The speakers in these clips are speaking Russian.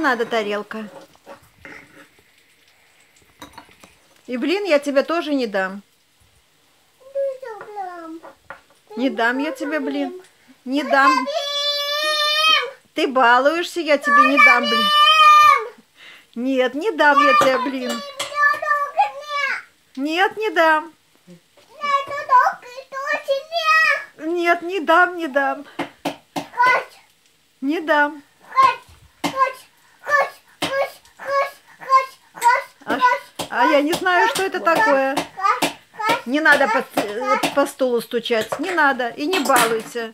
надо тарелка. И, блин, я тебе тоже не дам. Не дам я тебе, блин. Не дам. Ты балуешься, я тебе не дам, блин. Нет, не дам я тебе, блин. Нет, не дам. Нет, не дам, не дам. Не дам. А я не знаю, что это такое. Не надо по стулу стучать. Не надо. И не балуйся.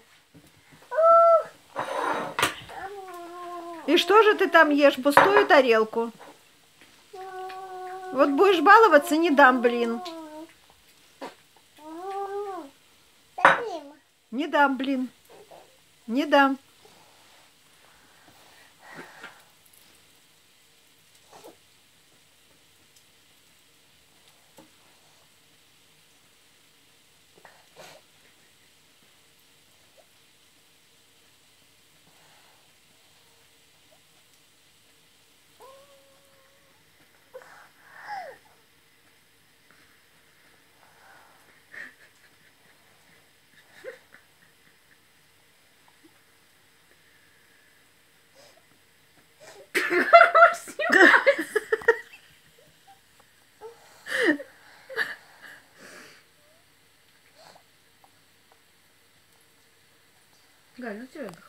И что же ты там ешь? Пустую тарелку. Вот будешь баловаться, не дам, блин. Не дам, блин. Не дам. Галь, ну что это?